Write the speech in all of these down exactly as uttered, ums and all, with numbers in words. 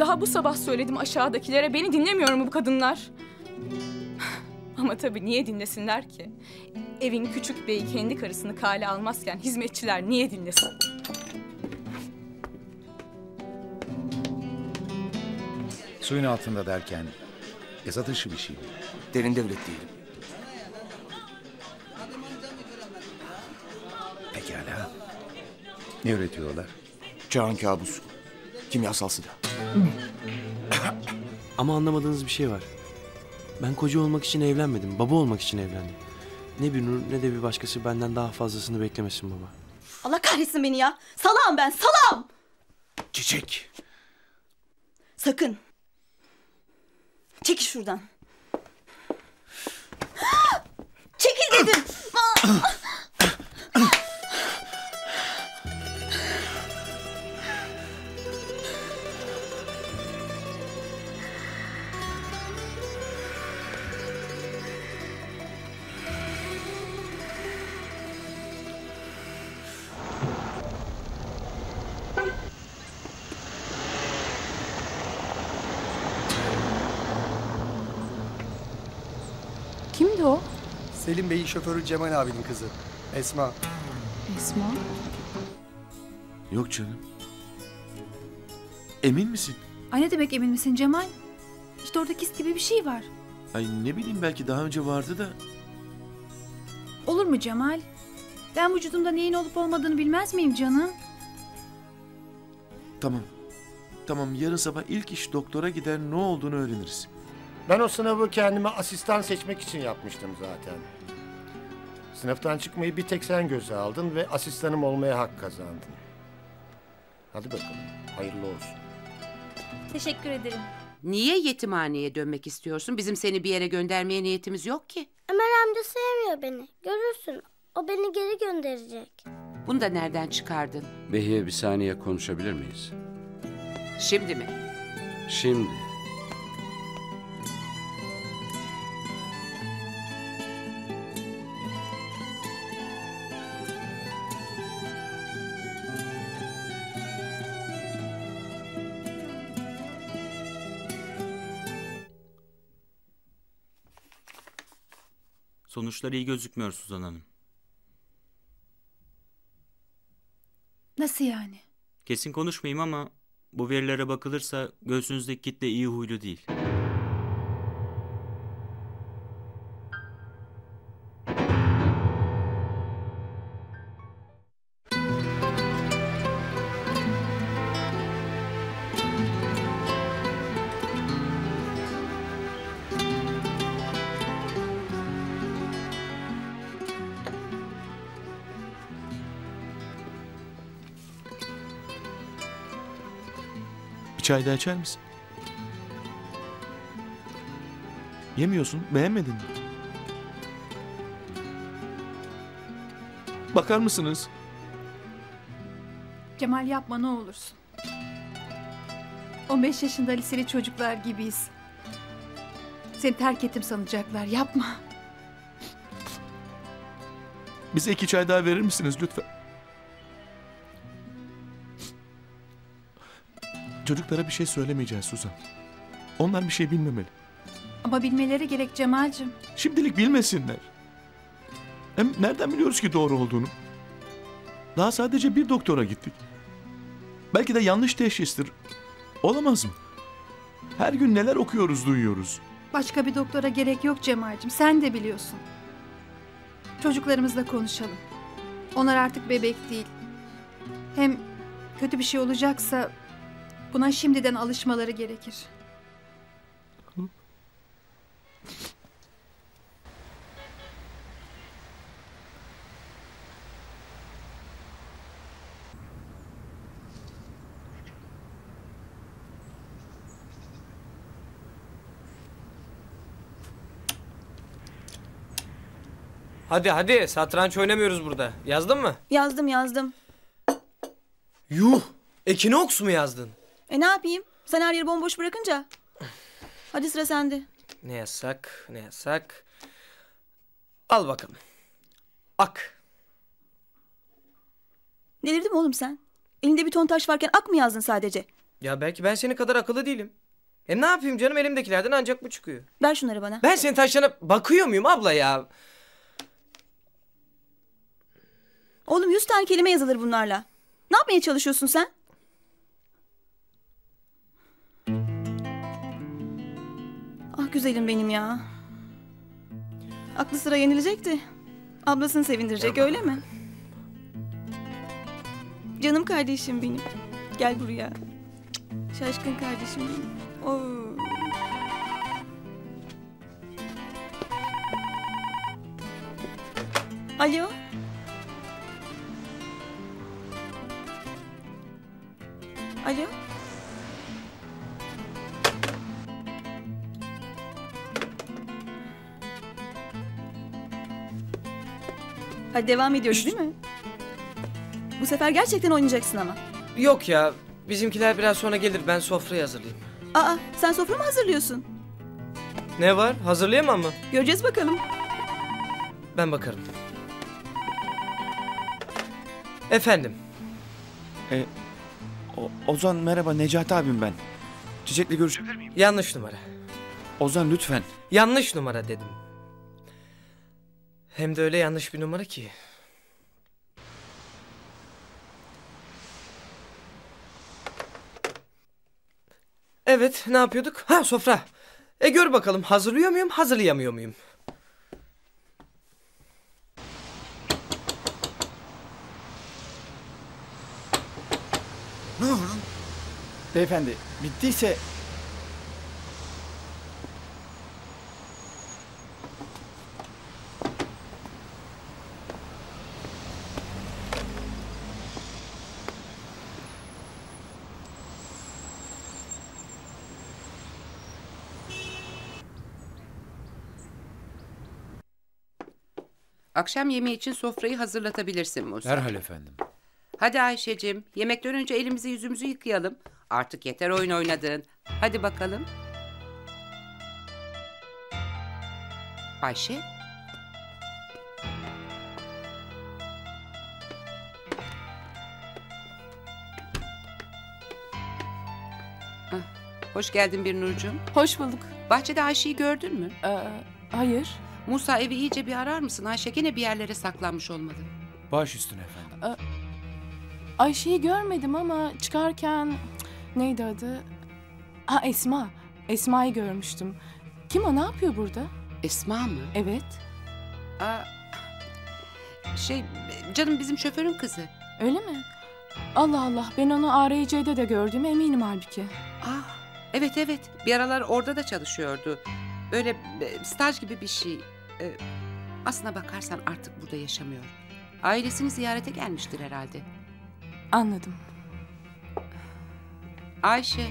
Daha bu sabah söyledim aşağıdakilere. Beni dinlemiyor mu bu kadınlar? Ama tabii niye dinlesinler ki? Evin küçük beyi kendi karısını kale almazken hizmetçiler niye dinlesin? Suyun altında derken yasa dışı bir şey mi? Derin devlet diyelim. Pekala. Ne üretiyorlar? Çağın kabus. Kimyasal silah. Ama anlamadığınız bir şey var. Ben koca olmak için evlenmedim, baba olmak için evlendim. Ne bir Nur ne de bir başkası benden daha fazlasını beklemesin baba. Allah kahretsin beni ya. Salağım ben, salağım. Çiçek. Sakın. Çekil şuradan. Çekil dedim. Kimdi o? Selim Bey'in şoförü Cemal abinin kızı. Esma. Esma. Yok canım. Emin misin? Ay ne demek emin misin Cemal? İşte orada kist gibi bir şey var. Ay ne bileyim belki daha önce vardı da. Olur mu Cemal? Ben vücudumda neyin olup olmadığını bilmez miyim canım? Tamam. Tamam yarın sabah ilk iş doktora gider ne olduğunu öğreniriz. Ben o sınavı kendime asistan seçmek için yapmıştım zaten. Sınıftan çıkmayı bir tek sen göze aldın ve asistanım olmaya hak kazandın. Hadi bakalım, hayırlı olsun. Teşekkür ederim. Niye yetimhaneye dönmek istiyorsun? Bizim seni bir yere göndermeye niyetimiz yok ki. Ömer amca sevmiyor beni. Görürsün. O beni geri gönderecek. Bunu da nereden çıkardın? Behiye bir saniye konuşabilir miyiz? Şimdi mi? Şimdi. Sonuçlar iyi gözükmüyor Suzan Hanım. Nasıl yani? Kesin konuşmayayım ama bu verilere bakılırsa göğsünüzdeki kitle iyi huylu değil. Bir çay daha içer misin? Yemiyorsun, beğenmedin mi? Bakar mısınız? Cemal yapma ne olursun. on beş yaşında liseli çocuklar gibiyiz. Seni terk ettim sanacaklar, yapma. Bize iki çay daha verir misiniz lütfen? Çocuklara bir şey söylemeyeceğiz Suzan. Onlar bir şey bilmemeli. Ama bilmeleri gerek Cemal'cim. Şimdilik bilmesinler. Hem nereden biliyoruz ki doğru olduğunu? Daha sadece bir doktora gittik. Belki de yanlış teşhistir. Olamaz mı? Her gün neler okuyoruz, duyuyoruz. Başka bir doktora gerek yok Cemal'cim, sen de biliyorsun. Çocuklarımızla konuşalım. Onlar artık bebek değil. Hem kötü bir şey olacaksa buna şimdiden alışmaları gerekir. Hadi hadi, satranç oynamıyoruz burada. Yazdın mı? Yazdım yazdım. Yuh! Ekinoks mu yazdın? E ne yapayım? Sen her yeri bomboş bırakınca. Hadi sıra sende. Ne yasak, ne yasak. Al bakalım. Ak. Delirdin mi oğlum sen? Elinde bir ton taş varken ak mı yazdın sadece? Ya belki ben senin kadar akıllı değilim. E ne yapayım canım, elimdekilerden ancak bu çıkıyor. Ver şunları bana. Ben senin taşlarına bakıyor muyum abla ya? Oğlum yüz tane kelime yazılır bunlarla. Ne yapmaya çalışıyorsun sen? Ah güzelim benim ya. Aklı sıra yenilecekti. Ablasını sevindirecek öyle mi? Canım kardeşim benim. Gel buraya. Şaşkın kardeşim benim. Oo. Alo. Alo. Hadi devam ediyoruz değil mi? Bu sefer gerçekten oynayacaksın ama. Yok ya, bizimkiler biraz sonra gelir, ben sofrayı hazırlayayım. Aa, sen sofra mı hazırlıyorsun? Ne var, hazırlayamam mı? Göreceğiz bakalım. Ben bakarım. Efendim? E, o, Ozan merhaba, Necati abim ben. Çiçek'le görüşebilir miyim? Yanlış numara. Ozan lütfen. Yanlış numara dedim. Hem de öyle yanlış bir numara ki. Evet, ne yapıyorduk? Ha, sofra. E gör bakalım, hazırlıyor muyum, hazırlayamıyor muyum? Ne oldu? Beyefendi, bittiyse... Akşam yemeği için sofrayı hazırlatabilirsin Musa. Derhal efendim. Hadi Ayşe'cim, yemekten önce elimizi yüzümüzü yıkayalım. Artık yeter oyun oynadın. Hadi bakalım. Ayşe? Ah, hoş geldin Birnurcuğum. Hoş bulduk. Bahçede Ayşe'yi gördün mü? Ee, hayır. Musa, evi iyice bir arar mısın? Ayşe gene bir yerlere saklanmış olmalı. Baş üstüne efendim. Ee, Ayşe'yi görmedim ama çıkarken... Neydi adı? Ha, Esma. Esma'yı görmüştüm. Kim o, ne yapıyor burada? Esma mı? Evet. Aa, şey, canım bizim şoförün kızı. Öyle mi? Allah Allah, ben onu A R C'de de gördüğüme eminim halbuki. Ah, evet evet, bir aralar orada da çalışıyordu. Böyle staj gibi bir şey. Ee, aslına bakarsan artık burada yaşamıyor. Ailesini ziyarete gelmiştir herhalde. Anladım. Ayşe.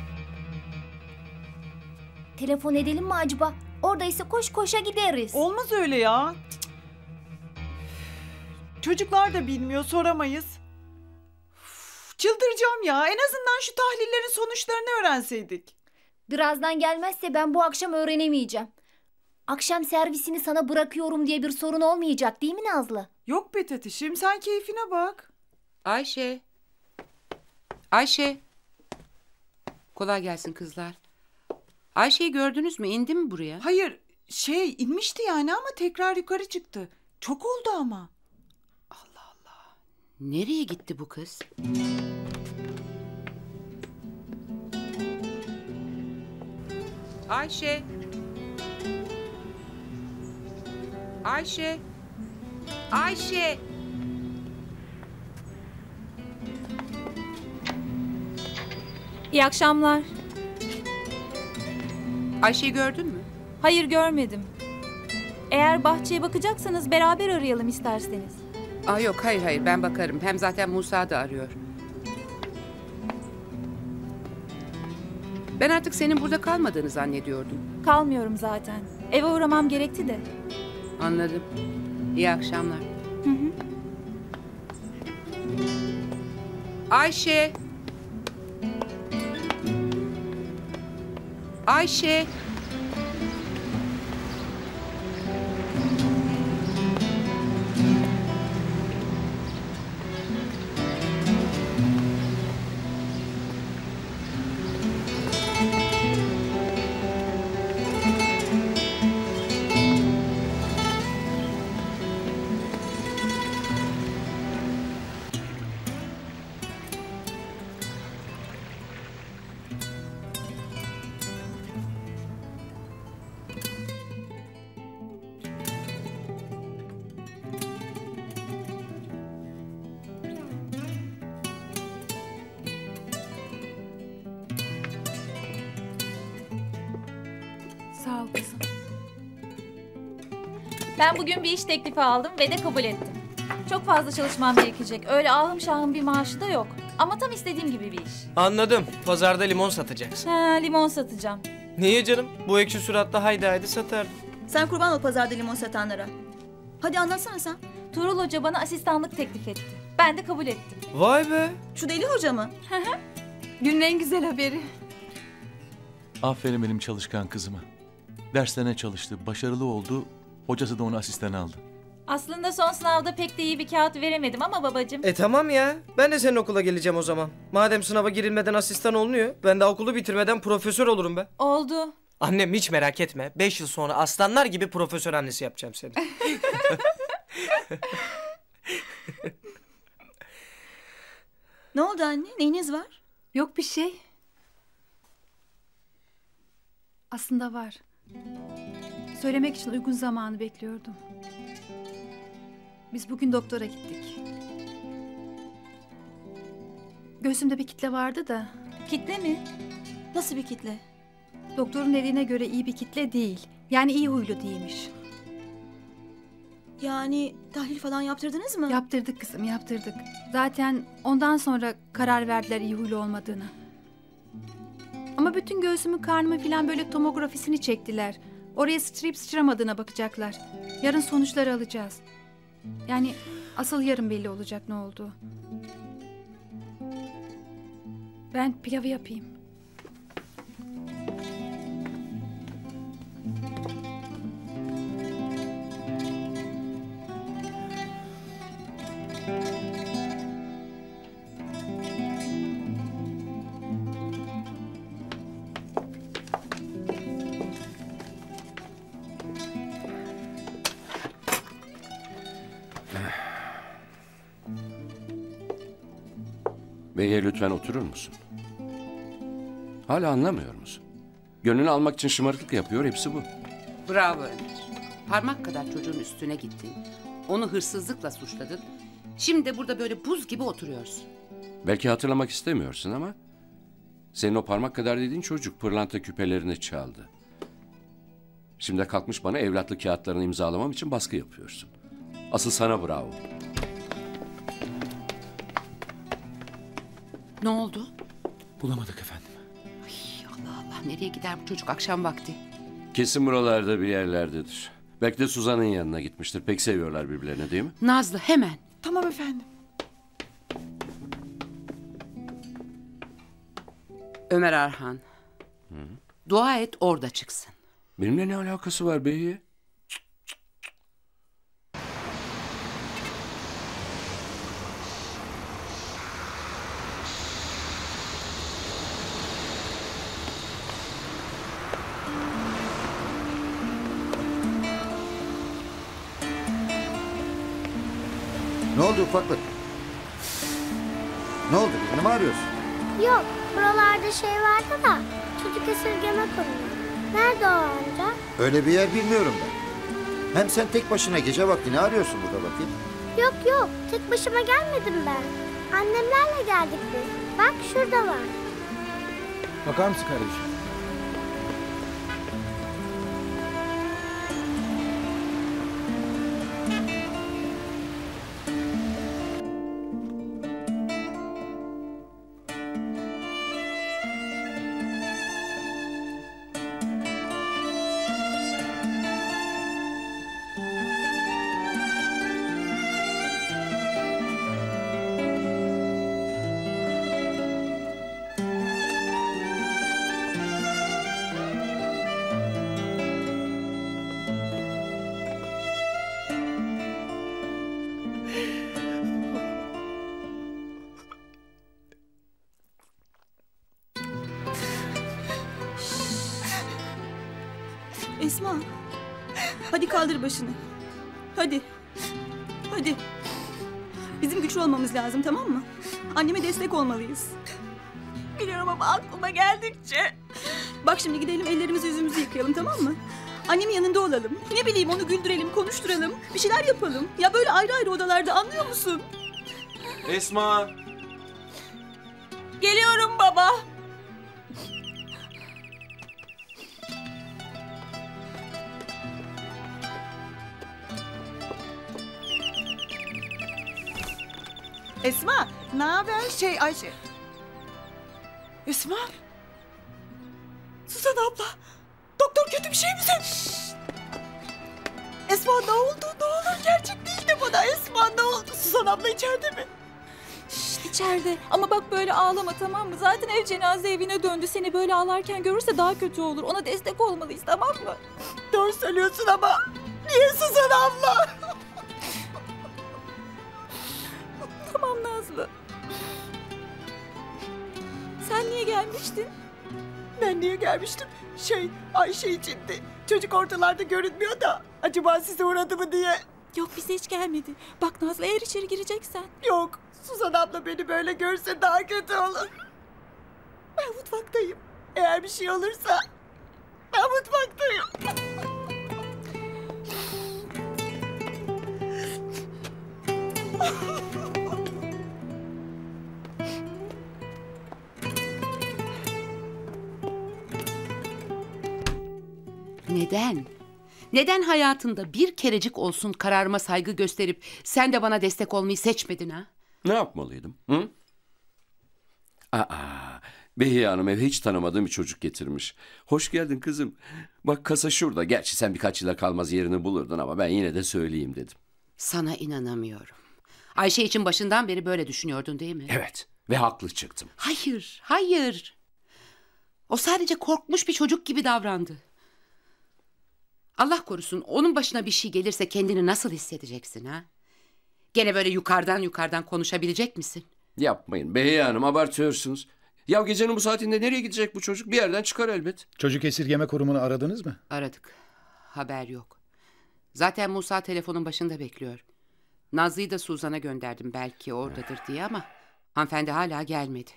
Telefon edelim mi acaba? Oradaysa koş koşa gideriz. Olmaz öyle ya. Çocuklar da bilmiyor, soramayız. Uf, çıldıracağım ya. En azından şu tahlillerin sonuçlarını öğrenseydik. Birazdan gelmezse ben bu akşam öğrenemeyeceğim. Akşam servisini sana bırakıyorum diye bir sorun olmayacak değil mi Nazlı? Yok be Tatişim, sen keyfine bak. Ayşe. Ayşe. Kolay gelsin kızlar. Ayşe'yi gördünüz mü? İndi mi buraya? Hayır, şey inmişti yani ama tekrar yukarı çıktı. Çok oldu ama. Allah Allah. Nereye gitti bu kız? Ayşe. Ayşe. Ayşe. İyi akşamlar. Ayşe'yi gördün mü? Hayır, görmedim. Eğer bahçeye bakacaksanız beraber arayalım isterseniz. Aa, yok hayır hayır, ben bakarım. Hem zaten Musa da arıyor. Ben artık senin burada kalmadığını zannediyordum. Kalmıyorum zaten. Eve uğramam gerekti de. Anladım. İyi akşamlar. Hı hı. Ayşe. Ayşe. kızım. Ben bugün bir iş teklifi aldım ve de kabul ettim. Çok fazla çalışmam gerekecek. Öyle ahım şahım bir maaşı da yok. Ama tam istediğim gibi bir iş. Anladım. Pazarda limon satacaksın. Ha, limon satacağım. Niye canım? Bu ekşi suratla haydi haydi satardım. Sen kurban ol pazarda limon satanlara. Hadi anlatsana sen. Tuğrul Hoca bana asistanlık teklif etti. Ben de kabul ettim. Vay be. Şu deli hoca mı? Günün en güzel haberi. Aferin benim çalışkan kızıma. Derslerine çalıştı, başarılı oldu. Hocası da onu asistan aldı. Aslında son sınavda pek de iyi bir kağıt veremedim ama babacığım. E tamam ya. Ben de senin okula geleceğim o zaman. Madem sınava girilmeden asistan olmuyor, ben de okulu bitirmeden profesör olurum be. Oldu. Annem hiç merak etme. Beş yıl sonra aslanlar gibi profesör annesi yapacağım seni. Ne oldu anne? Neyiniz var? Yok bir şey. Aslında var. Söylemek için uygun zamanı bekliyordum. Biz bugün doktora gittik. Göğsümde bir kitle vardı da. Kitle mi? Nasıl bir kitle? Doktorun dediğine göre iyi bir kitle değil. Yani iyi huylu değilmiş. Yani tahlil falan yaptırdınız mı? Yaptırdık kızım, yaptırdık. Zaten ondan sonra karar verdiler iyi huylu olmadığını. Ama bütün göğsümü, karnımı falan böyle tomografisini çektiler. Oraya sıçrayıp sıçramadığına bakacaklar. Yarın sonuçları alacağız. Yani asıl yarın belli olacak ne olduğu. Ben pilavı yapayım. Beye lütfen oturur musun? Hala anlamıyor musun? Gönlünü almak için şımarıklık yapıyor, hepsi bu. Bravo Ömer. Parmak kadar çocuğun üstüne gittin. Onu hırsızlıkla suçladın. Şimdi de burada böyle buz gibi oturuyorsun. Belki hatırlamak istemiyorsun ama... senin o parmak kadar dediğin çocuk pırlanta küpelerini çaldı. Şimdi de kalkmış bana evlatlık kağıtlarını imzalamam için baskı yapıyorsun. Asıl sana bravo. Ne oldu? Bulamadık efendim. Ay Allah Allah, nereye gider bu çocuk akşam vakti? Kesin buralarda bir yerlerdedir. Belki de Suzan'ın yanına gitmiştir. Pek seviyorlar birbirlerini, değil mi? Nazlı hemen. Tamam efendim. Ömer Arhan. Hı. Dua et orada çıksın. Benimle ne alakası var beyi? Ne oldu ufaklık? Ne oldu? Birini mi arıyorsun? Yok, buralarda şey vardı da çocuk esirgeme konuyor. Nerede o amca? Öyle bir yer bilmiyorum ben. Hem sen tek başına gece vakti ne arıyorsun burada bakayım? Yok yok, tek başıma gelmedim ben. Annemlerle geldik biz. Bak şurada var. Bakar mısın kardeşim? Esma. Hadi kaldır başını. Hadi. Hadi. Bizim güçlü olmamız lazım, tamam mı? Anneme destek olmalıyız. Biliyorum ama aklıma geldikçe. Bak şimdi gidelim ellerimizi yüzümüzü yıkayalım, tamam mı? Annemin yanında olalım. Ne bileyim onu güldürelim, konuşturalım. Bir şeyler yapalım. Ya böyle ayrı ayrı odalarda, anlıyor musun? Esma. Geliyorum baba. Esma, ne haber? Şey Ayşe. Esma. Suzan abla. Doktor kötü bir şey mi söyledi? Esma ne oldu? Ne olur gerçek değil de bana. Esma ne oldu? Suzan abla içeride mi? Şşt, içeride. Ama bak böyle ağlama, tamam mı? Zaten ev cenaze evine döndü. Seni böyle ağlarken görürse daha kötü olur. Ona destek olmalıyız, tamam mı? Doğru söylüyorsun ama niye Suzan abla? Tamam Nazlı. Sen niye gelmiştin? Ben niye gelmiştim? Şey Ayşe içindi. Çocuk ortalarda görünmüyor da acaba size uğradı mı diye. Yok, bize hiç gelmedi. Bak Nazlı, eğer içeri gireceksen. Yok, Suzan abla beni böyle görse daha kötü olur. Ben mutfaktayım. Eğer bir şey olursa ben mutfaktayım. Neden? Neden hayatında bir kerecik olsun kararıma saygı gösterip sen de bana destek olmayı seçmedin ha? Ne yapmalıydım? Hı? Aa, Behiye Hanım eve hiç tanımadığım bir çocuk getirmiş. Hoş geldin kızım. Bak kasa şurada. Gerçi sen birkaç yıla kalmaz yerini bulurdun ama ben yine de söyleyeyim dedim. Sana inanamıyorum. Ayşe için başından beri böyle düşünüyordun değil mi? Evet ve haklı çıktım. Hayır, hayır. O sadece korkmuş bir çocuk gibi davrandı. Allah korusun onun başına bir şey gelirse kendini nasıl hissedeceksin ha? Gene böyle yukarıdan yukarıdan konuşabilecek misin? Yapmayın Behiye Hanım, abartıyorsunuz. Ya gecenin bu saatinde nereye gidecek bu çocuk? Bir yerden çıkar elbet. Çocuk esirgeme kurumunu aradınız mı? Aradık. Haber yok. Zaten Musa telefonun başında bekliyor. Nazlı'yı da Suzan'a gönderdim belki oradadır diye ama hanımefendi hala gelmedi.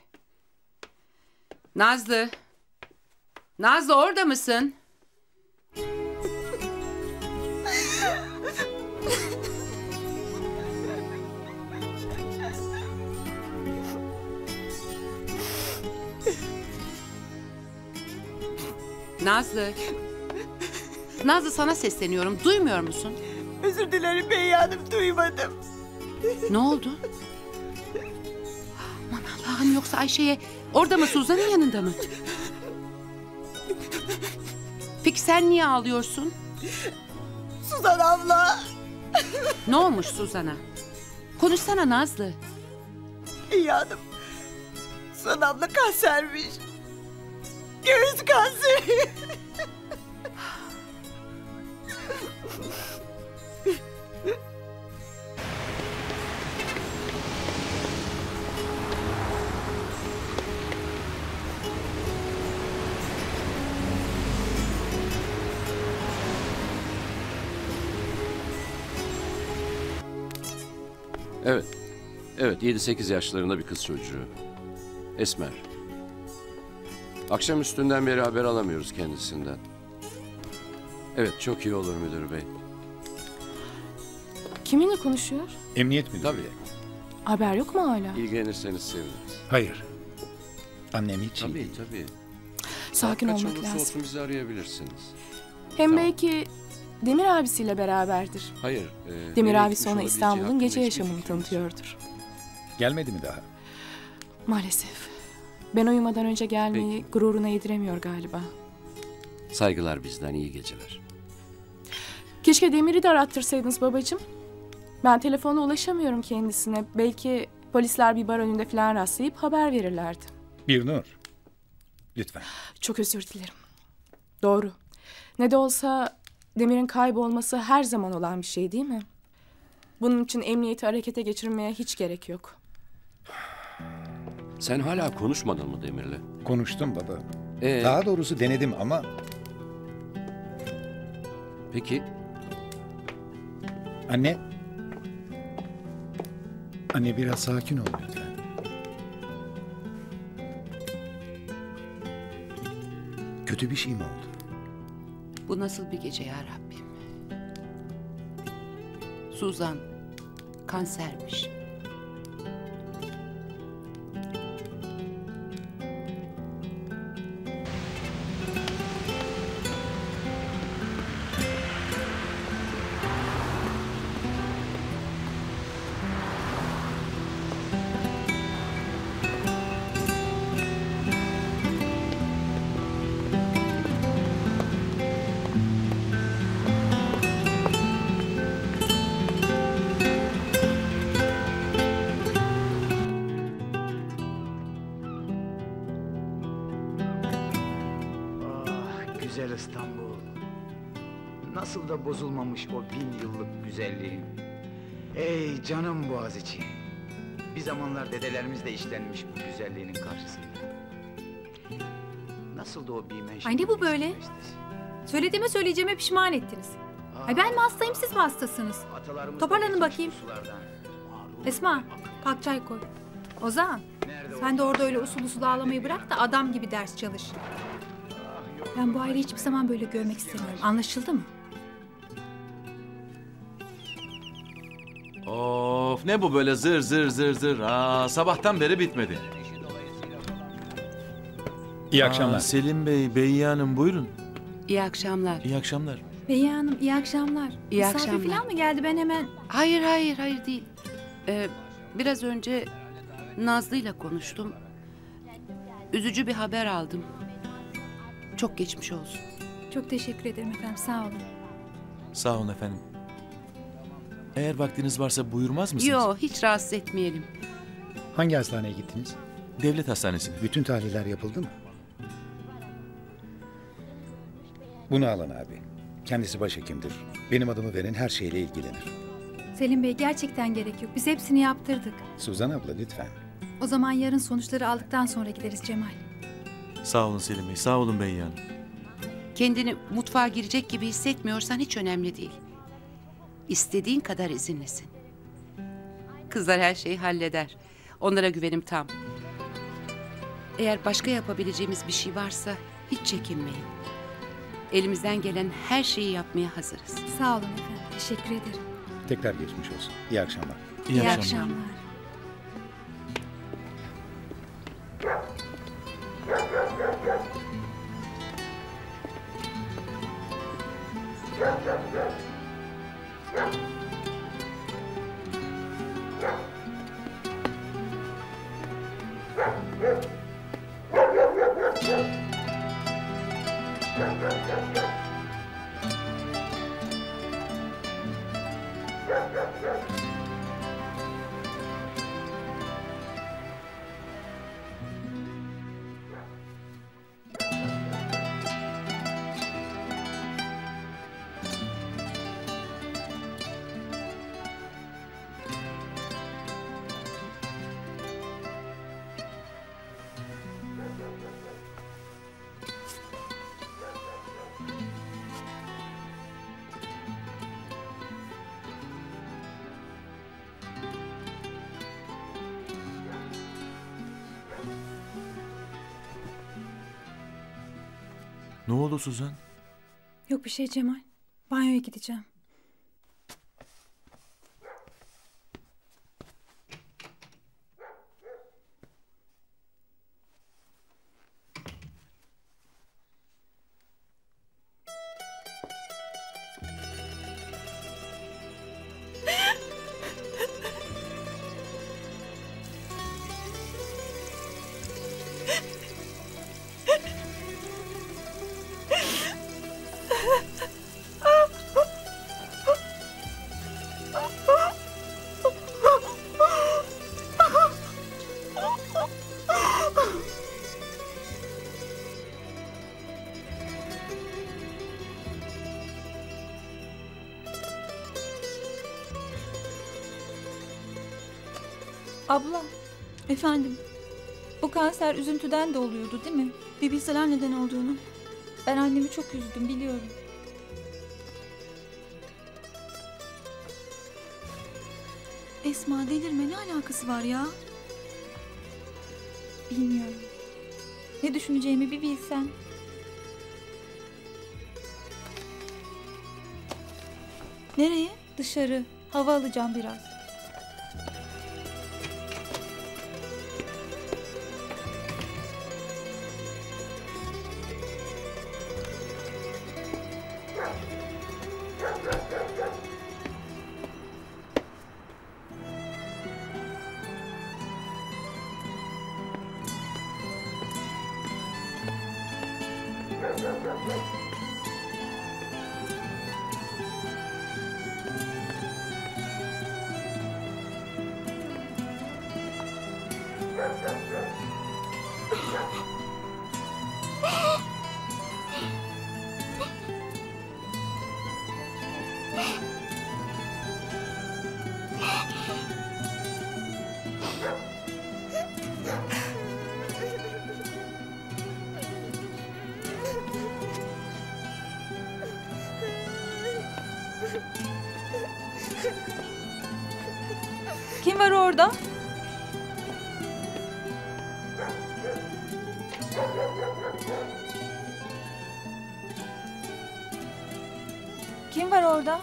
Nazlı. Nazlı orada mısın? Nazlı. Nazlı sana sesleniyorum. Duymuyor musun? Özür dilerim Behiye Hanım, duymadım. Ne oldu? Aman Allah'ım, yoksa Ayşe'ye orada mı, Suzan'ın yanında mı? Peki sen niye ağlıyorsun? Suzan abla. Ne olmuş Suzan'a? Konuşsana Nazlı. Behiye Hanım. Suzan abla kansermiş. Göğüs kanseri. Evet. Evet, yedi sekiz yaşlarında bir kız çocuğu. Esmer. Akşam üstünden beri haber alamıyoruz kendisinden. Evet, çok iyi olur müdür bey. Kiminle konuşuyor? Emniyet müdürü. Tabii. Haber yok mu hala? İlgilenirseniz seviniriz. Hayır. Annem hiç iyi Tabii değil. tabii. Sakin Kaç olmak olursa lazım. olsun bizi arayabilirsiniz. Hem belki Demir abisiyle beraberdir. Hayır. E, Demir nereye abisi gitmiş ona olabileceği İstanbul'un hakkında gece hiçbir yaşamını fikrimiz yok. tanıtıyordur. Gelmedi mi daha? Maalesef. Ben uyumadan önce gelmeyi gururuna yediremiyor galiba. Saygılar bizden, iyi geceler. Keşke Demir'i de arattırsaydınız babacığım. Ben telefonla ulaşamıyorum kendisine. Belki polisler bir bar önünde falan rastlayıp haber verirlerdi. Bir Nur. Lütfen. Çok özür dilerim. Doğru. Ne de olsa Demir'in kaybolması her zaman olan bir şey değil mi? Bunun için emniyeti harekete geçirmeye hiç gerek yok. Sen hala konuşmadın mı Demir'le? Konuştum baba. Ee? Daha doğrusu denedim ama... Peki. Anne. Anne biraz sakin ol lütfen. Kötü bir şey mi oldu? Bu nasıl bir gece ya Rabbim? Suzan kansermiş. İstanbul. Nasıl da bozulmamış o bin yıllık güzelliğin. Ey canım Boğaziçi. Bir zamanlar dedelerimiz de işlenmiş bu güzelliğinin karşısında. Nasıl da o bir Ay ne bu böyle? Söylediğime söyleyeceğime pişman ettiniz. Ay ben mi hastayım siz mi hastasınız? Toparlanın bakayım. Esma kalk çay koy. Ozan sen de orada öyle usul usul ağlamayı bırak da adam gibi ders çalış. Ben bu aileyi hiçbir zaman böyle görmek istemiyorum. Anlaşıldı mı? Of ne bu böyle zır zır zır zır. Aa, sabahtan beri bitmedi. İyi akşamlar. Aa, Selim Bey, Beyye Hanım buyurun. İyi akşamlar. İyi akşamlar. Beyye Hanım iyi akşamlar. İyi Misafir akşamlar. falan mı geldi ben hemen? Hayır hayır hayır değil. Ee, biraz önce Nazlı'yla konuştum. Üzücü bir haber aldım. Çok geçmiş olsun. Çok teşekkür ederim efendim sağ olun. Sağ olun efendim. Eğer vaktiniz varsa buyurmaz mısınız? Yok hiç rahatsız etmeyelim. Hangi hastaneye gittiniz? Devlet hastanesine. Bütün tahliller yapıldı mı? Bunu alın abi. Kendisi başhekimdir. Benim adımı verin her şeyle ilgilenir. Selim Bey gerçekten gerek yok. Biz hepsini yaptırdık. Suzan abla lütfen. O zaman yarın sonuçları aldıktan sonra gideriz Cemal. Sağ olun Selim Bey, sağ olun Beyye Hanım. Kendini mutfağa girecek gibi hissetmiyorsan hiç önemli değil. İstediğin kadar izinlisin. Kızlar her şeyi halleder. Onlara güvenim tam. Eğer başka yapabileceğimiz bir şey varsa hiç çekinmeyin. Elimizden gelen her şeyi yapmaya hazırız. Sağ olun efendim. Teşekkür ederim. Tekrar geçmiş olsun. İyi akşamlar. İyi, İyi akşamlar. akşamlar. Ne oldu Suzan? Yok bir şey Cemal. Banyoya gideceğim. Abla, Efendim, bu kanser üzüntüden de oluyordu değil mi? bir bilseler neden olduğunu. Ben annemi çok üzdüm biliyorum. Esma delirme, ne alakası var ya? Bilmiyorum. Ne düşüneceğimi bir bilsen. Nereye? Dışarı. Hava alacağım biraz. Kim var orada? Kim var orada?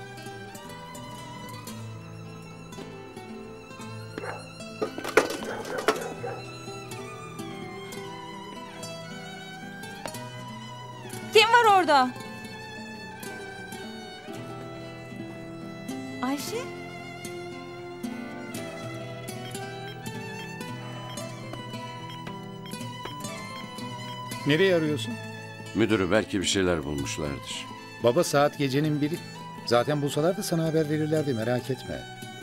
Kim var orada? Ayşe? Nereye arıyorsun? Müdürü belki bir şeyler bulmuşlardır. Baba saat gecenin biri. Zaten bulsalar da sana haber verirlerdi, merak etme.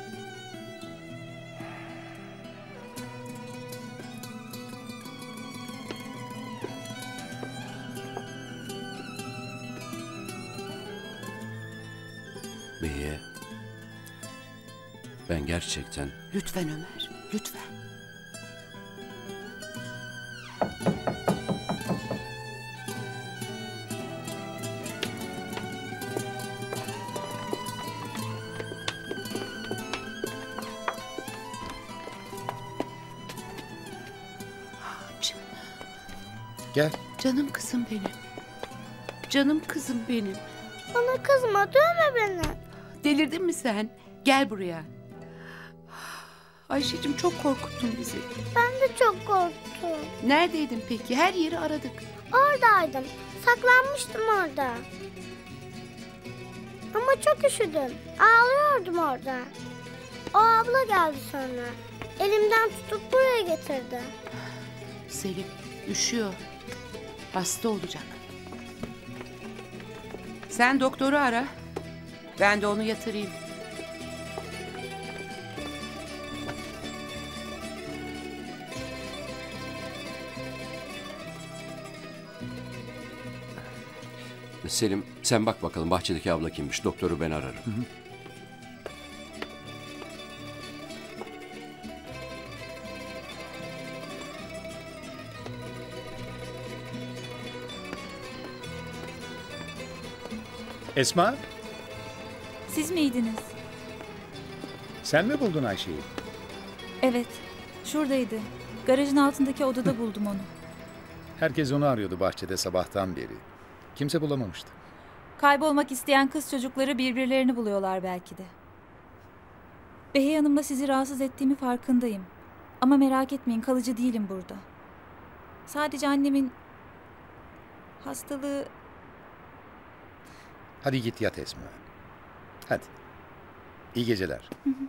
Behiye, ben gerçekten... Lütfen Ömer, lütfen. Gel. Canım kızım benim. Canım kızım benim. Bana kızma, dövme beni. Delirdin mi sen? Gel buraya. Ayşe'cim çok korkuttun bizi. Ben de çok korktum. Neredeydin peki? Her yeri aradık. Oradaydım. Saklanmıştım orada. Ama çok üşüdüm. Ağlıyordum orada. O abla geldi sonra. Elimden tutup buraya getirdi. Selim üşüyor. Hasta olacak. Sen doktoru ara. Ben de onu yatırayım. Selim, sen bak bakalım bahçedeki abla kimmiş. Doktoru ben ararım. Hı hı. Esma, Siz miydiniz? sen mi buldun Ayşe'yi? Evet. Şuradaydı. Garajın altındaki odada buldum onu. Herkes onu arıyordu bahçede sabahtan beri. Kimse bulamamıştı. Kaybolmak isteyen kız çocukları birbirlerini buluyorlar belki de. Behiye Hanım'la sizi rahatsız ettiğimi farkındayım. Ama merak etmeyin, kalıcı değilim burada. Sadece annemin hastalığı... Hadi git yat Esma. Hadi. İyi geceler. Hı hı.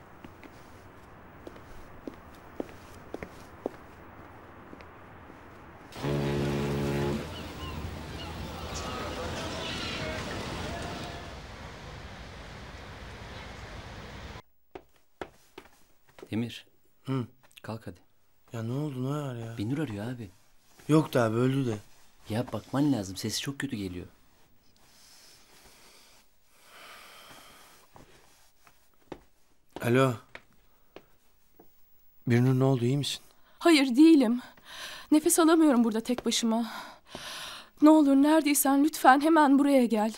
Demir. Hı. Kalk hadi. Ya ne oldu, ne var ya? Binur arıyor abi. Yok da abi, öldü de. Ya bakman lazım, sesi çok kötü geliyor. Alo. Birnur, ne oldu, iyi misin? Hayır değilim. Nefes alamıyorum burada tek başıma. Ne olur neredeysen lütfen hemen buraya gel.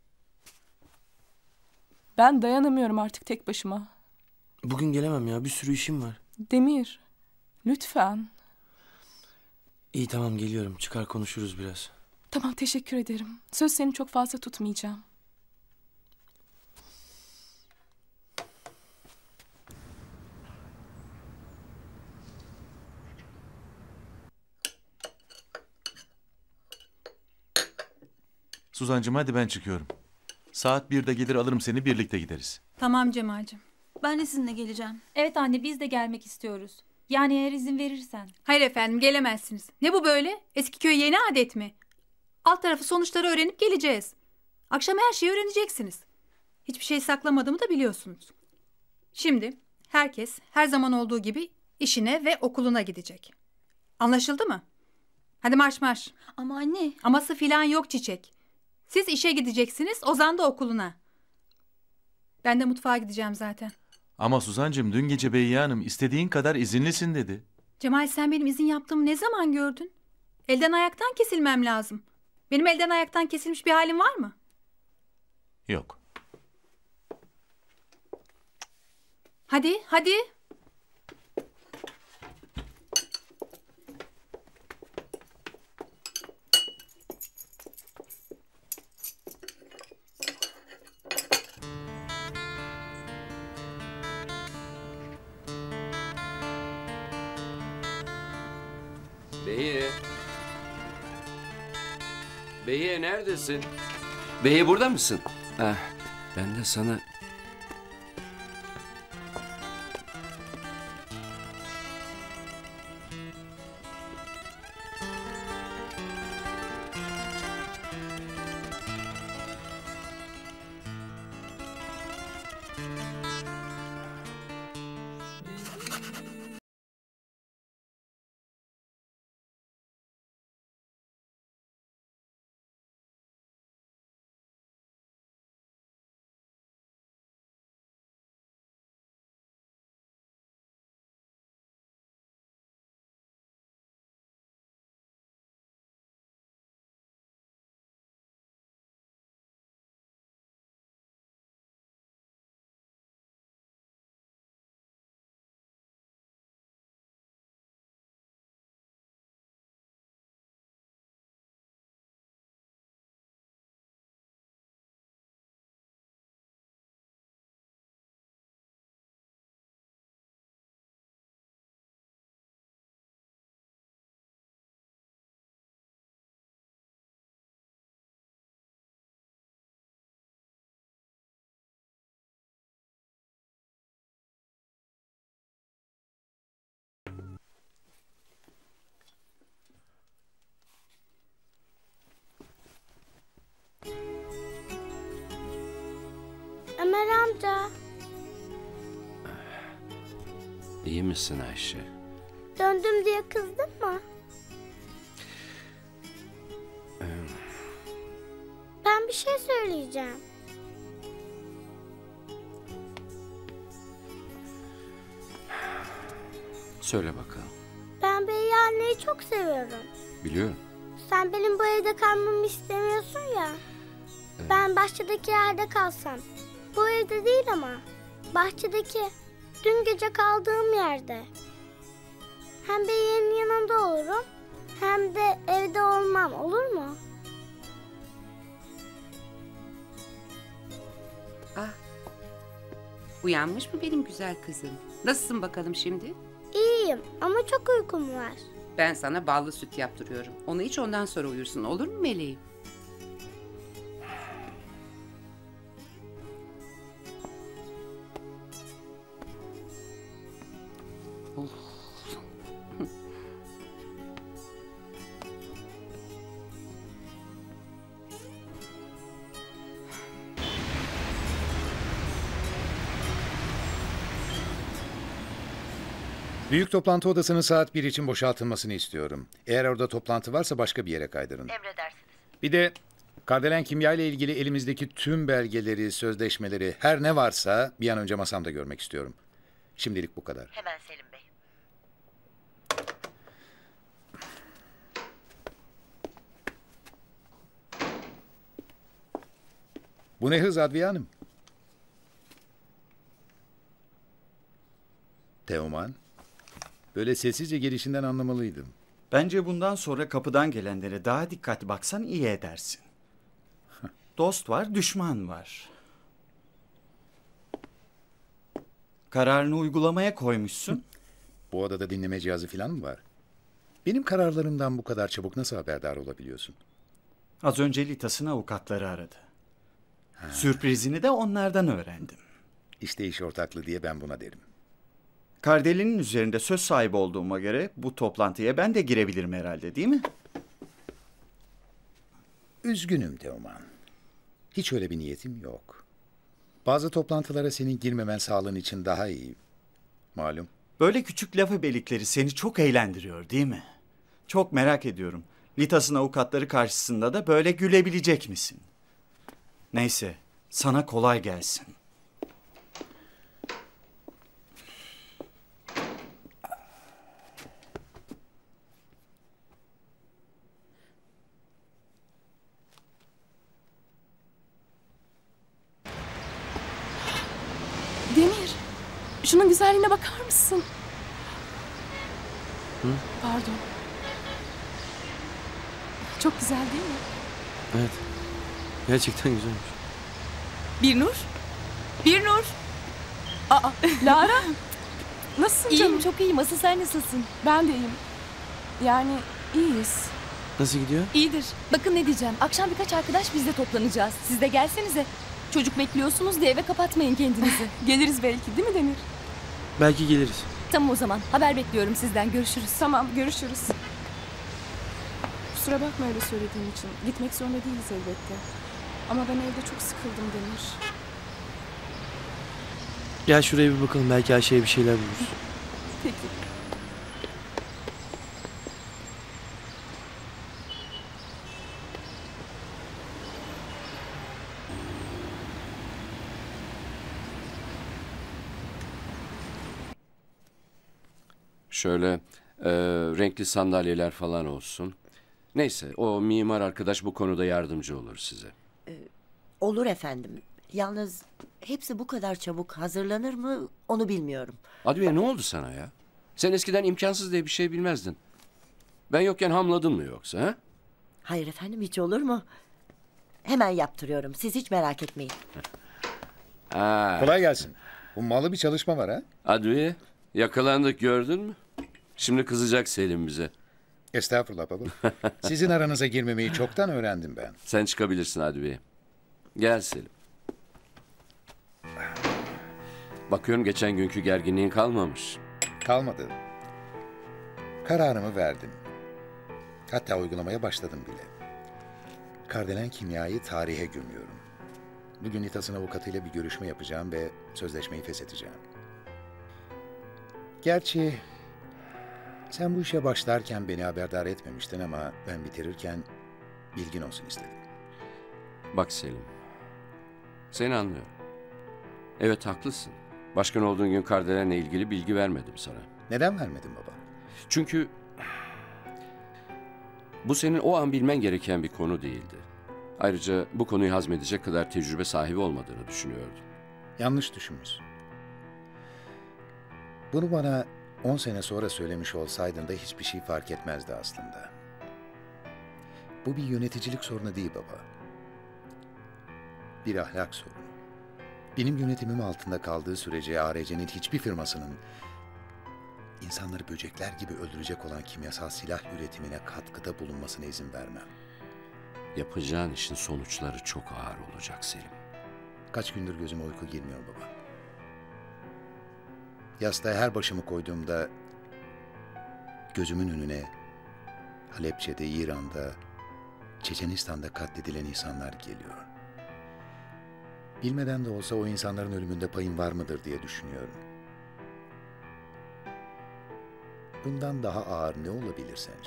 Ben dayanamıyorum artık tek başıma. Bugün gelemem ya, bir sürü işim var. Demir, lütfen. İyi tamam, geliyorum, çıkar konuşuruz biraz. Tamam, teşekkür ederim. Söz seni çok fazla tutmayacağım. Suzancığım hadi ben çıkıyorum. Saat birde gelir alırım seni, birlikte gideriz. Tamam Cemal'cim. Ben de sizinle geleceğim. Evet anne, biz de gelmek istiyoruz. Yani eğer izin verirsen. Hayır efendim, gelemezsiniz. Ne bu böyle? Eski köy yeni adet mi? Alt tarafı sonuçları öğrenip geleceğiz. Akşam her şeyi öğreneceksiniz. Hiçbir şey saklamadığımı da biliyorsunuz. Şimdi herkes her zaman olduğu gibi işine ve okuluna gidecek. Anlaşıldı mı? Hadi marş marş. Ama anne. Aması filan yok Çiçek. Siz işe gideceksiniz, Ozan da okuluna. Ben de mutfağa gideceğim zaten. Ama Suzancığım dün gece Beyye Hanım istediğin kadar izinlisin dedi. Cemal, sen benim izin yaptığımı ne zaman gördün? Elden ayaktan kesilmem lazım. Benim elden ayaktan kesilmiş bir halim var mı? Yok. Hadi, hadi. Behiye. Behiye neredesin? Behiye burada mısın? Ah, ben de sana... Ömer amca, İyi misin Ayşe? döndüm diye kızdın mı? Ben bir şey söyleyeceğim. Söyle bakalım. Ben Behiye anneyi çok seviyorum. Biliyorum. Sen benim bu evde kalmamı istemiyorsun ya. Ben bahçedeki yerde kalsam. Bu evde değil ama. Bahçedeki. Dün gece kaldığım yerde. Hem Behiye'nin yanında olurum. Hem de evde olmam, olur mu? Ah. Uyanmış mı benim güzel kızım? Nasılsın bakalım şimdi? İyiyim ama çok uykum var. Ben sana ballı süt yaptırıyorum. Onu iç, ondan sonra uyursun, olur mu meleğim? Of. Büyük toplantı odasının saat bir için boşaltılmasını istiyorum. Eğer orada toplantı varsa başka bir yere kaydırın. Emredersiniz. Bir de Kardelen Kimya ile ilgili elimizdeki tüm belgeleri, sözleşmeleri, her ne varsa bir an önce masamda görmek istiyorum. Şimdilik bu kadar. Hemen Selim Bey. Bu ne hız Adviye Hanım? Teoman, böyle sessizce gelişinden anlamalıydım. Bence bundan sonra kapıdan gelenlere daha dikkatli baksan iyi edersin. Dost var, düşman var. Kararını uygulamaya koymuşsun. Bu odada dinleme cihazı falan mı var? Benim kararlarımdan bu kadar çabuk nasıl haberdar olabiliyorsun? Az önce Litas'ın avukatları aradı. Ha. Sürprizini de onlardan öğrendim. İşte iş ortaklığı diye ben buna derim. Kardelen'in üzerinde söz sahibi olduğuma göre bu toplantıya ben de girebilirim herhalde, değil mi? Üzgünüm Teoman. Hiç öyle bir niyetim yok. Bazı toplantılara senin girmemen sağlığın için daha iyi. Malum. Böyle küçük laf ebelikleri seni çok eğlendiriyor, değil mi? Çok merak ediyorum. Litas'ın avukatları karşısında da böyle gülebilecek misin? Neyse, sana kolay gelsin. Demir. Şunun güzelliğine bakar mısın? Hı? Pardon. Çok güzel değil mi? Evet. Gerçekten güzelmiş. Bir Nur? Bir Nur? Aa, Lara? Nasılsın İyiyim, canım? çok iyiyim. Asıl sen nasılsın? Ben de iyiyim. Yani iyiyiz. Nasıl gidiyor? İyidir. Bakın ne diyeceğim. Akşam birkaç arkadaş bizle toplanacağız. Siz de gelsenize. Çocuk bekliyorsunuz diye eve kapatmayın kendinizi. Geliriz belki, değil mi Demir? Belki geliriz. Tamam o zaman. Haber bekliyorum sizden. Görüşürüz. Tamam, görüşürüz. Kusura bakma öyle söylediğim için. Gitmek zorunda değiliz elbette. Ama ben evde çok sıkıldım Demir. Gel şuraya bir bakalım. Belki Ayşe'ye bir şeyler buluruz. Peki. Şöyle e, renkli sandalyeler falan olsun. Neyse o mimar arkadaş bu konuda yardımcı olur size. Olur efendim. Yalnız hepsi bu kadar çabuk hazırlanır mı onu bilmiyorum. Adviye ne oldu sana ya? Sen eskiden imkansız diye bir şey bilmezdin. Ben yokken hamladın mı yoksa ha? Hayır efendim hiç olur mu? Hemen yaptırıyorum. Siz hiç merak etmeyin. Ha. Kolay gelsin. Ummalı bir çalışma var ha? Adviye yakalandık gördün mü? Şimdi kızacak Selim bize. Estağfurullah baba. Sizin aranıza girmemeyi çoktan öğrendim ben. Sen çıkabilirsin Adviye. Gel Selim. Bakıyorum geçen günkü gerginliğin kalmamış. Kalmadı. Kararımı verdim. Hatta uygulamaya başladım bile. Kardelen kimyayı tarihe gömüyorum. Bugün İTAS'ın avukatıyla bir görüşme yapacağım ve sözleşmeyi feshedeceğim. Gerçi sen bu işe başlarken beni haberdar etmemiştin ama ben bitirirken bilgin olsun istedim. Bak Selim, seni anlıyorum. Evet haklısın. Başkan olduğun gün Kardelen'le ilgili bilgi vermedim sana. Neden vermedin baba? Çünkü bu senin o an bilmen gereken bir konu değildi. Ayrıca bu konuyu hazmedecek kadar tecrübe sahibi olmadığını düşünüyordum. Yanlış düşünmüşsün. Bunu bana on sene sonra söylemiş olsaydın da hiçbir şey fark etmezdi aslında. Bu bir yöneticilik sorunu değil baba. Bir ahlak sorunu. Benim yönetimim altında kaldığı sürece A R C'nin hiçbir firmasının insanları böcekler gibi öldürecek olan kimyasal silah üretimine katkıda bulunmasına izin vermem. Yapacağın işin sonuçları çok ağır olacak Selim. Kaç gündür gözüme uyku girmiyor baba. Yastığa her başımı koyduğumda gözümün önüne Halepçe'de, İran'da, Çeçenistan'da katledilen insanlar geliyor. Bilmeden de olsa o insanların ölümünde payım var mıdır diye düşünüyorum. Bundan daha ağır ne olabilir sence?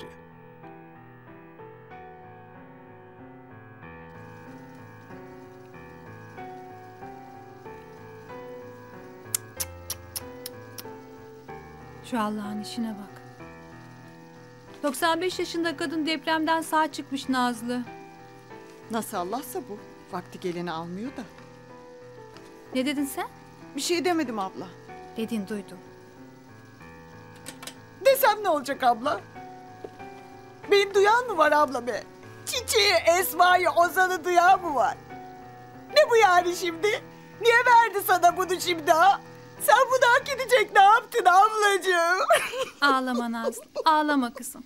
Şu Allah'ın işine bak. doksan beş yaşında kadın depremden sağ çıkmış Nazlı. Nasıl Allah'sa bu. Vakti geleni almıyor da. Ne dedin sen? Bir şey demedim abla. Dedin duydum. Desem ne olacak abla? Beni duyan mı var abla be? Çiçeği, Esma'yı, Ozan'ı duyan mı var? Ne bu yani şimdi? Niye verdi sana bunu şimdi ha? Sen bunu hak edecek ne yaptın ablacığım? Ağlama Nazlı, ağlama kızım.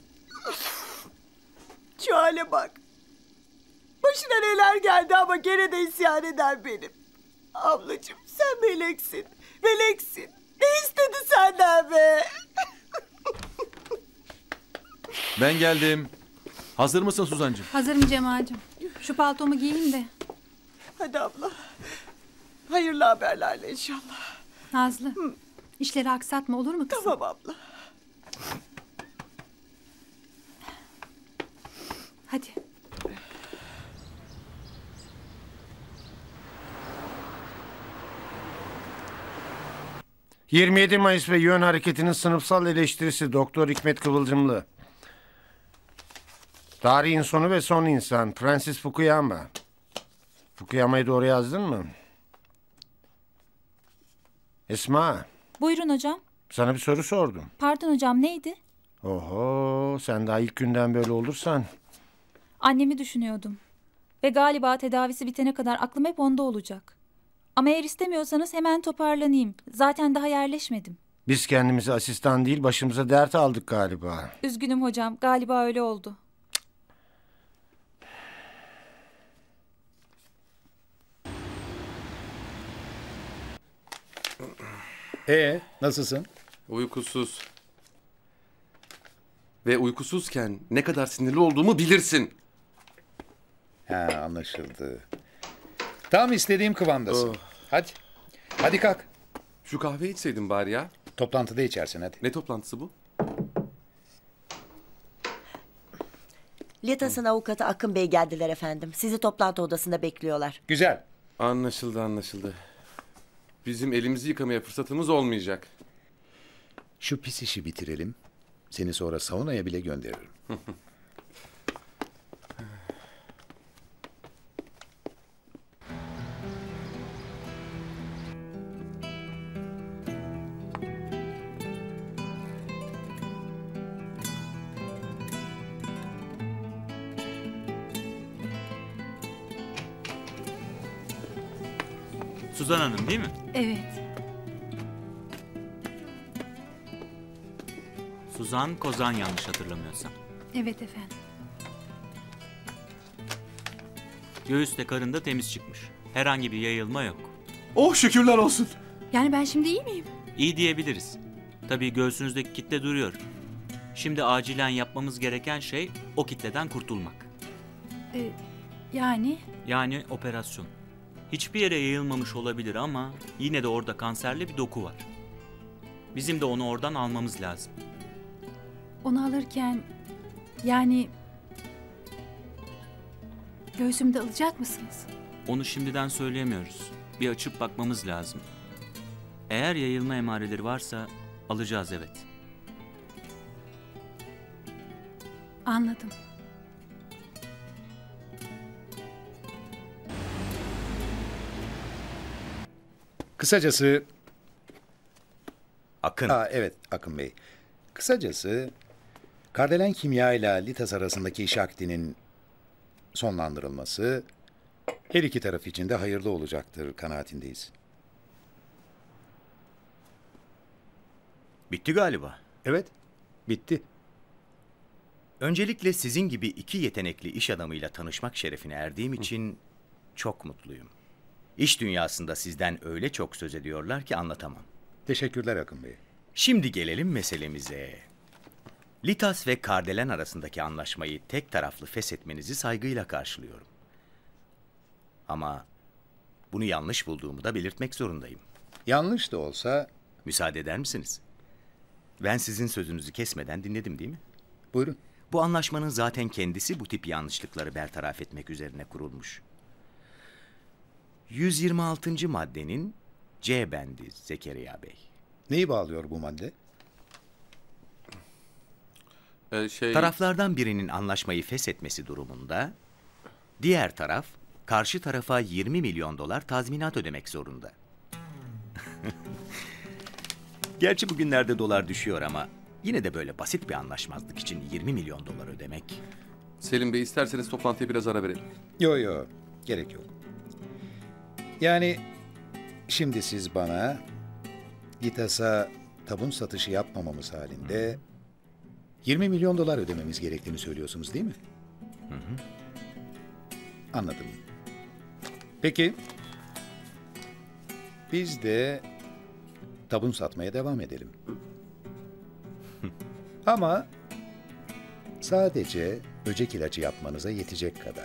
Şu hale bak. Başına neler geldi ama gene de isyan eden benim. Ablacığım sen meleksin, meleksin. Ne istedi senden be? Ben geldim. Hazır mısın Suzancığım? Hazırım Cemal'cim. Şu paltomu giyeyim de. Hadi abla. Hayırlı haberlerle inşallah. Nazlı, Hı. işleri aksatma olur mu kızım? Tamam abla. Hadi. yirmi yedi Mayıs ve Yön Hareketi'nin sınıfsal eleştirisi Doktor Hikmet Kıvılcımlı. Tarihin sonu ve son insan Francis Fukuyama. Fukuyama'yı doğru yazdın mı? Esma, Buyurun hocam. sana bir soru sordum. Pardon hocam, neydi? Oho, sen daha ilk günden böyle olursan. Annemi düşünüyordum. Ve galiba tedavisi bitene kadar aklım hep onda olacak. Ama eğer istemiyorsanız hemen toparlanayım. Zaten daha yerleşmedim. Biz kendimize asistan değil, başımıza dert aldık galiba. Üzgünüm hocam, galiba öyle oldu. Ee, nasılsın? Uykusuz. Ve uykusuzken ne kadar sinirli olduğumu bilirsin. Ha, anlaşıldı. Tam istediğim kıvamdasın. Oh. Hadi. Hadi kalk. Şu kahve içseydin bari ya. Toplantıda içersin hadi. Ne toplantısı bu? Litas'ın avukatı Akın Bey geldiler efendim. Sizi toplantı odasında bekliyorlar. Güzel. Anlaşıldı anlaşıldı. Bizim elimizi yıkamaya fırsatımız olmayacak. Şu pis işi bitirelim. Seni sonra saunaya bile gönderirim. Suzan Hanım değil mi? Evet. Suzan Kozan yanlış hatırlamıyorsam. Evet efendim. Göğüsle karın da temiz çıkmış. Herhangi bir yayılma yok. Oh şükürler olsun. Yani ben şimdi iyi miyim? İyi diyebiliriz. Tabii göğsünüzdeki kitle duruyor. Şimdi acilen yapmamız gereken şey o kitleden kurtulmak. Ee, yani? Yani operasyon. Hiçbir yere yayılmamış olabilir ama yine de orada kanserli bir doku var. Bizim de onu oradan almamız lazım. Onu alırken yani göğsümde alacak mısınız? Onu şimdiden söyleyemiyoruz. Bir açıp bakmamız lazım. Eğer yayılma emareleri varsa alacağız evet. Anladım. Kısacası... Akın. Aa, evet Akın Bey. Kısacası Kardelen Kimya ile Litas arasındaki iş akdinin sonlandırılması her iki taraf için de hayırlı olacaktır kanaatindeyiz. Bitti galiba. Evet, bitti. Öncelikle sizin gibi iki yetenekli iş adamıyla tanışmak şerefine erdiğim için çok mutluyum. İş dünyasında sizden öyle çok söz ediyorlar ki anlatamam. Teşekkürler Akın Bey. Şimdi gelelim meselemize. Litas ve Kardelen arasındaki anlaşmayı tek taraflı feshetmenizi saygıyla karşılıyorum. Ama bunu yanlış bulduğumu da belirtmek zorundayım. Yanlış da olsa... Müsaade eder misiniz? Ben sizin sözünüzü kesmeden dinledim değil mi? Buyurun. Bu anlaşmanın zaten kendisi bu tip yanlışlıkları bertaraf etmek üzerine kurulmuş. yüz yirmi altıncı maddenin C bendi Zekeriya Bey. Neyi bağlıyor bu madde? Ee, şey... Taraflardan birinin anlaşmayı feshetmesi durumunda diğer taraf karşı tarafa yirmi milyon dolar tazminat ödemek zorunda. Gerçi bugünlerde dolar düşüyor ama yine de böyle basit bir anlaşmazlık için yirmi milyon dolar ödemek. Selim Bey isterseniz toplantıya biraz ara verelim. Yok yok, gerek yok. Yani şimdi siz bana Litas'a tabun satışı yapmamamız halinde yirmi milyon dolar ödememiz gerektiğini söylüyorsunuz değil mi? Hı hı. Anladım. Peki. Biz de tabun satmaya devam edelim. Ama sadece böcek ilacı yapmanıza yetecek kadar.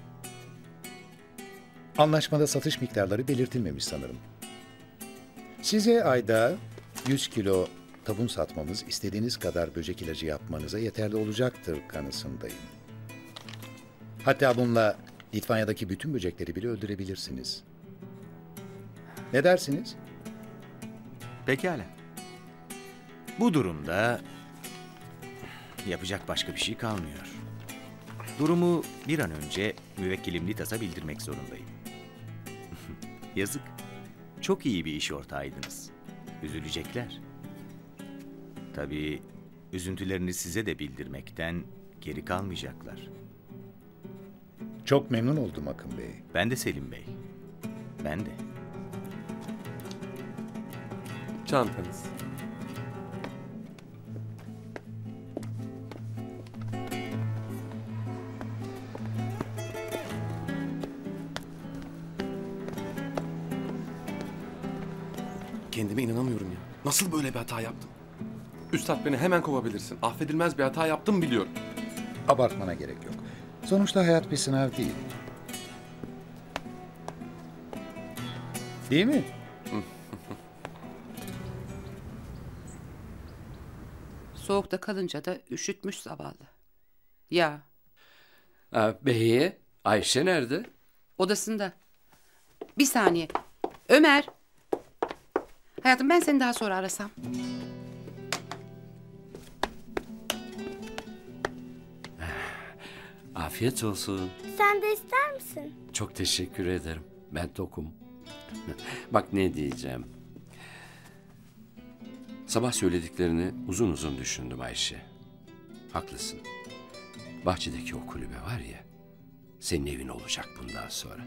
Anlaşmada satış miktarları belirtilmemiş sanırım. Size ayda yüz kilo tabun satmamız istediğiniz kadar böcek ilacı yapmanıza yeterli olacaktır kanısındayım. Hatta bununla Litvanya'daki bütün böcekleri bile öldürebilirsiniz. Ne dersiniz? Pekala. Bu durumda yapacak başka bir şey kalmıyor. Durumu bir an önce müvekkilim Litas'a bildirmek zorundayım. Yazık. Çok iyi bir iş ortağıydınız. Üzülecekler. Tabii üzüntülerini size de bildirmekten geri kalmayacaklar. Çok memnun oldum Akın Bey. Ben de Selim Bey. Ben de. Çantanız. Kendime inanamıyorum ya. Nasıl böyle bir hata yaptım? Üstad beni hemen kovabilirsin. Affedilmez bir hata yaptım biliyorum. Abartmana gerek yok. Sonuçta hayat bir sınav değil. Değil mi? Soğukta kalınca da üşütmüş zavallı. Ya. Behiye, Ayşe nerede? Odasında. Bir saniye. Ömer. Hayatım ben seni daha sonra arasam. Afiyet olsun. Sen de ister misin? Çok teşekkür ederim. Ben tokum. Bak ne diyeceğim. Sabah söylediklerini uzun uzun düşündüm Ayşe. Haklısın. Bahçedeki o kulübe var ya, senin evin olacak bundan sonra.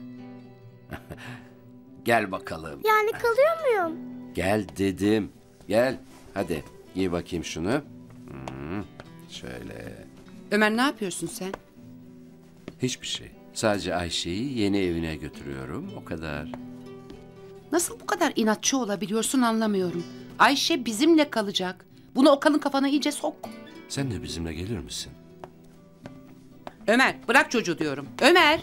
Gel bakalım. Yani kalıyor muyum? Gel dedim. Gel. Hadi giy bakayım şunu. Hmm, şöyle. Ömer ne yapıyorsun sen? Hiçbir şey. Sadece Ayşe'yi yeni evine götürüyorum. O kadar. Nasıl bu kadar inatçı olabiliyorsun anlamıyorum. Ayşe bizimle kalacak. Bunu Okan'ın kafana iyice sok. Sen de bizimle gelir misin? Ömer bırak çocuğu diyorum. Ömer.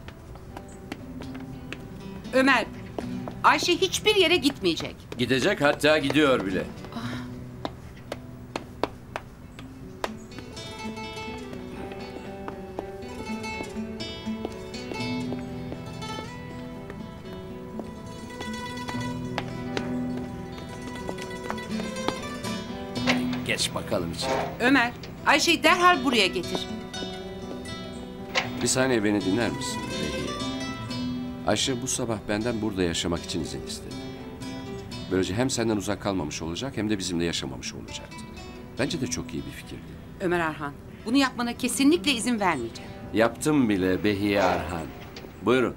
Ömer. Ayşe hiçbir yere gitmeyecek. Gidecek, hatta gidiyor bile. Geç bakalım içeri. Ömer, Ayşe'yi derhal buraya getir. Bir saniye beni dinler misin Behiye? Ayşe bu sabah benden burada yaşamak için izin istedi. Böylece hem senden uzak kalmamış olacak hem de bizimle yaşamamış olacaktı. Bence de çok iyi bir fikirdi. Ömer Arhan, bunu yapmana kesinlikle izin vermeyeceğim. Yaptım bile Behiye Arhan. Buyurun.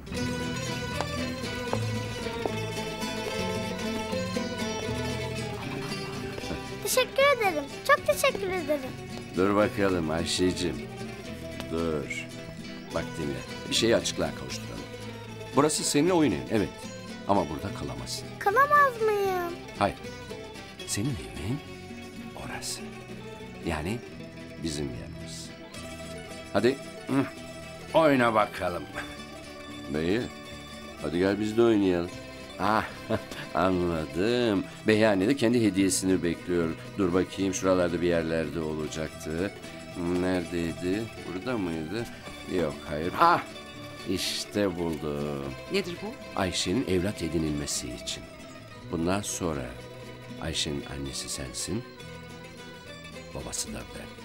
Teşekkür ederim. Çok teşekkür ederim. Dur bakalım Ayşe'cim. Dur. Bak dinle. Bir şeyi açıklığa kavuşturalım. Burası seninle oyun evin, evet. Ama burada kalamazsın. Kalamaz mıyım? Hayır. Senin evin orası. Yani bizim yerimiz. Hadi. Hı. Oyna bakalım. Bey, hadi gel biz de oynayalım. Ah, anladım. Beyhane de kendi hediyesini bekliyor. Dur bakayım, şuralarda bir yerlerde olacaktı. Neredeydi? Burada mıydı? Yok, hayır. Ah, işte buldum. Nedir bu? Ayşe'nin evlat edinilmesi için. Bundan sonra Ayşe'nin annesi sensin, babası da ben.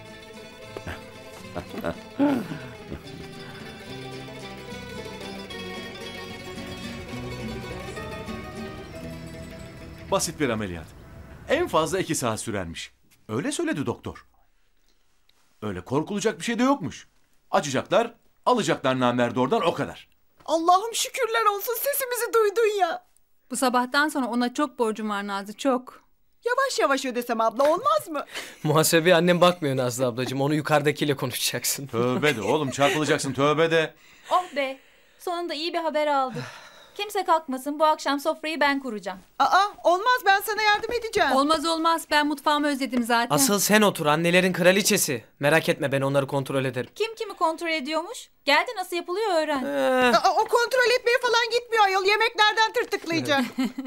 Basit bir ameliyat. En fazla iki saat sürermiş. Öyle söyledi doktor. Öyle korkulacak bir şey de yokmuş. Açacaklar, alacaklar namerdi oradan, o kadar. Allah'ım şükürler olsun sesimizi duydun ya. Bu sabahtan sonra ona çok borcum var Nazlı, çok. Yavaş yavaş ödesem abla olmaz mı? Muhasebeye annem bakmıyor Nazlı ablacığım. Onu yukarıdakiyle konuşacaksın. Tövbe de oğlum, çarpılacaksın, tövbe de. Oh be, sonunda iyi bir haber aldık. Kimse kalkmasın, bu akşam sofrayı ben kuracağım. Aa olmaz, ben sana yardım edeceğim. Olmaz olmaz, ben mutfağımı özledim zaten. Asıl sen otur, annelerin kraliçesi. Merak etme, ben onları kontrol ederim. Kim kimi kontrol ediyormuş? Gel de nasıl yapılıyor öğren. Ee... Aa, o kontrol etmeye falan gitmiyor ayol. Yemeklerden tırtıklayacak.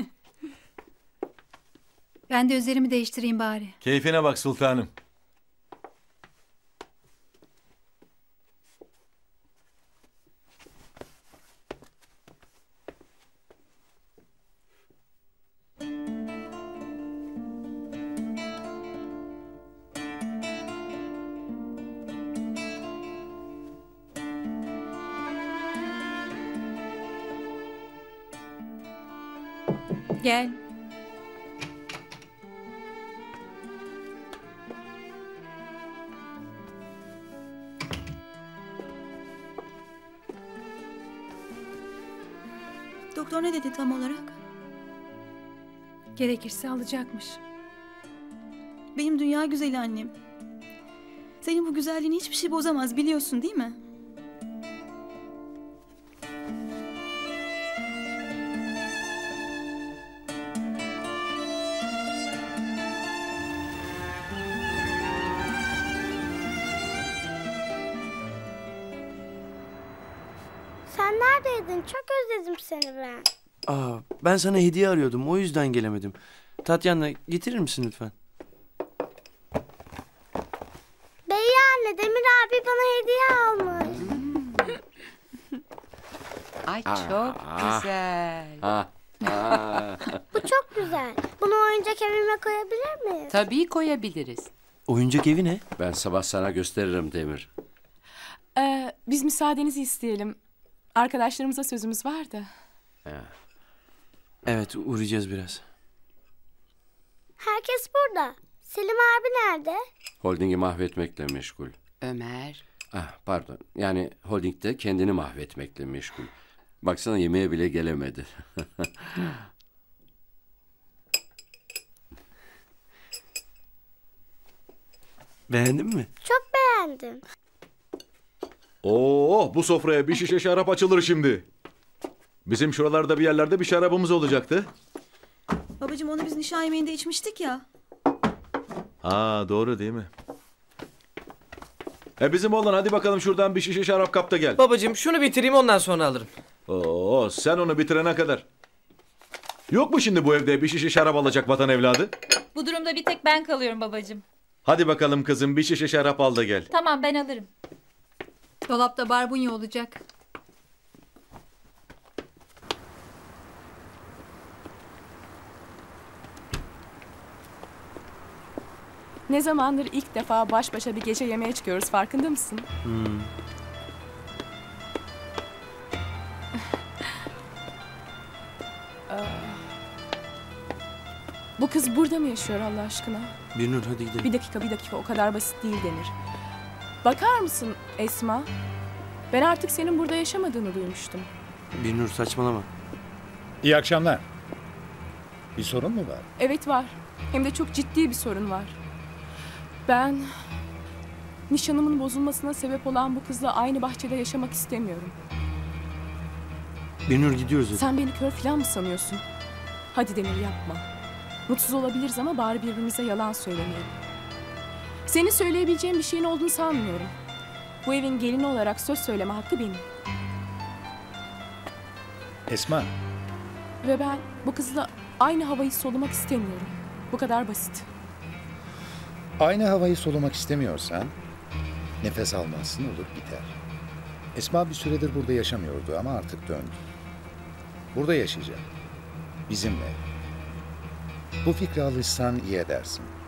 Ben de üzerimi değiştireyim bari. Keyfine bak sultanım. Gel. Doktor ne dedi tam olarak? Gerekirse alacakmış. Benim dünya güzeli annem. Senin bu güzelliğini hiçbir şey bozamaz, biliyorsun değil mi? Sen neredeydin? Çok özledim seni ben. Aa, ben sana hediye arıyordum. O yüzden gelemedim. Tatyana, getirir misin lütfen? Bey anne, Demir abi bana hediye almış. Ay çok güzel. Ah, ah. Bu çok güzel. Bunu oyuncak evime koyabilir miyiz? Tabii koyabiliriz. Oyuncak evi ne? Ben sabah sana gösteririm Demir. Ee, biz müsaadenizi isteyelim. Arkadaşlarımıza sözümüz var da. Evet, uğrayacağız biraz. Herkes burada. Selim abi nerede? Holdingi mahvetmekle meşgul. Ömer. Ah, pardon. Yani holdingde kendini mahvetmekle meşgul. Baksana yemeğe bile gelemedi. Beğendin mi? Çok beğendim. Oo, bu sofraya bir şişe şarap açılır şimdi. Bizim şuralarda bir yerlerde bir şarabımız olacaktı. Babacığım onu biz nişan yemeğinde içmiştik ya. Ha, doğru değil mi? E bizim oğlan, hadi bakalım şuradan bir şişe şarap kap da gel. Babacığım şunu bitireyim, ondan sonra alırım. Oo, sen onu bitirene kadar. Yok mu şimdi bu evde bir şişe şarap alacak vatan evladı? Bu durumda bir tek ben kalıyorum babacığım. Hadi bakalım kızım, bir şişe şarap al da gel. Tamam, ben alırım. Dolapta barbunya olacak. Ne zamandır ilk defa baş başa bir gece yemeğe çıkıyoruz, farkında mısın? Hmm. Bu kız burada mı yaşıyor Allah aşkına? Birnur, hadi gidelim. Bir dakika, bir dakika. O kadar basit değil Demir. Bakar mısın Esma? Ben artık senin burada yaşamadığını duymuştum. Birnur, saçmalama. İyi akşamlar. Bir sorun mu var? Evet var. Hem de çok ciddi bir sorun var. Ben nişanımın bozulmasına sebep olan bu kızla aynı bahçede yaşamak istemiyorum. Birnur, gidiyoruz hadi. Sen beni kör falan mı sanıyorsun? Hadi Demir, yapma. Mutsuz olabiliriz ama bari birbirimize yalan söylemeyelim. Senin söyleyebileceğin bir şeyin olduğunu sanmıyorum. Bu evin gelini olarak söz söyleme hakkı benim. Esma. Ve ben bu kızla aynı havayı solumak istemiyorum. Bu kadar basit. Aynı havayı solumak istemiyorsan nefes almazsın, olur biter. Esma bir süredir burada yaşamıyordu ama artık döndü. Burada yaşayacak. Bizimle. Bu fikre alışsan iyi edersin.